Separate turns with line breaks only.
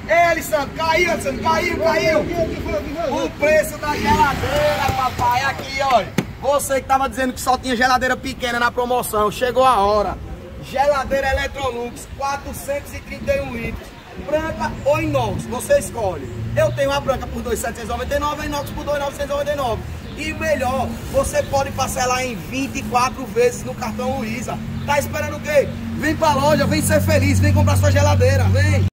Ei, Alessandro, caiu. O preço da geladeira, papai, aqui, olha. Você que tava dizendo que só tinha geladeira pequena na promoção, chegou a hora. Geladeira Electrolux, 431 litros. Branca ou inox, você escolhe. Eu tenho a branca por 2.799, a inox por 2.999. E melhor, você pode parcelar em 24 vezes no cartão Luiza. Tá esperando o quê? Vem pra loja, vem ser feliz, vem comprar sua geladeira, vem!